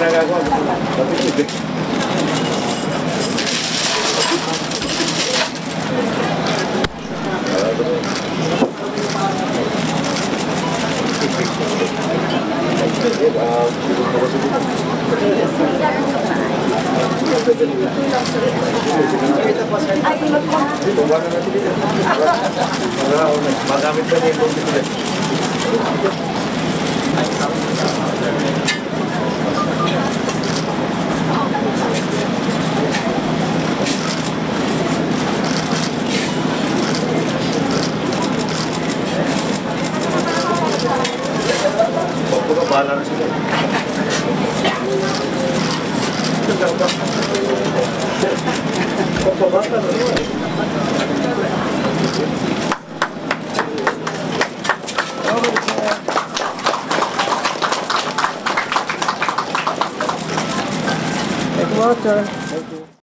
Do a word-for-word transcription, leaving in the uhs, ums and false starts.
nagagawa. Kapit-ibig. Magamit pa niya yung computer. Bahala na sila. Pagpabata na naman. Take water.